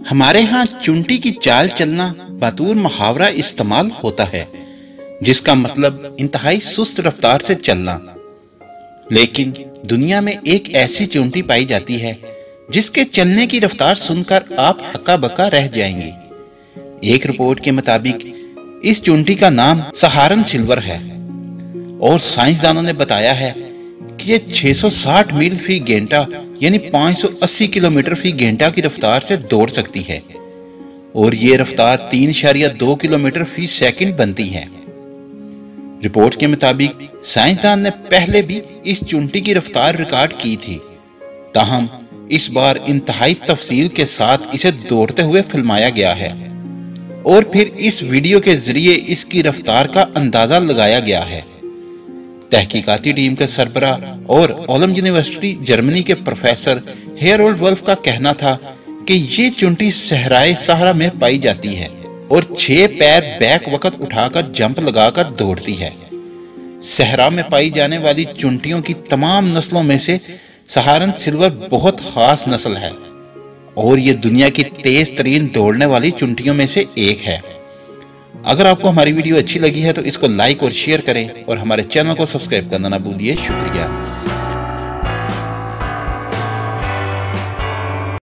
हमारे यहाँ चुंटी की चाल चलना बतौर मुहावरा इस्तेमाल होता है, जिसका मतलब इंतहाई सुस्त रफ्तार से चलना। लेकिन दुनिया में एक ऐसी चुंटी पाई जाती है जिसके चलने की रफ्तार सुनकर आप हक्का बक्का रह जाएंगे। एक रिपोर्ट के मुताबिक इस चुंटी का नाम सहारन सिल्वर है और साइंसदानों ने बताया है कि ये 660 मील फी घंटा यानी 580 किलोमीटर फी घंटा की रफ्तार से दौड़ सकती है और ये रफ्तार 3.2 किलोमीटर फी सेकंड बनती है। रिपोर्ट के मुताबिक साइंसदान ने पहले भी इस चुंटी की रफ्तार रिकॉर्ड की थी, ताहम इस बार इंतहाई तफसील के साथ इसे दौड़ते हुए फिल्माया गया है और फिर इस वीडियो के जरिए इसकी रफ्तार का अंदाजा लगाया गया है। तहकीकाती टीम के सरबराह और ओलम यूनिवर्सिटी जर्मनी के प्रोफेसर हेरोल्ड वल्फ का कहना था कि ये चुंटी सहराए सहारा में पाई जाती है और 6 पैर बैक वक्त उठाकर जंप लगाकर दौड़ती है। सहरा में पाई जाने वाली चुंटियों की तमाम नस्लों में से सहारन सिल्वर बहुत खास नस्ल है और ये दुनिया की तेज तरीन दौड़ने वाली चुंटियों में से एक है। अगर आपको हमारी वीडियो अच्छी लगी है तो इसको लाइक और शेयर करें और हमारे चैनल को सब्सक्राइब करना ना भूलिए। शुक्रिया।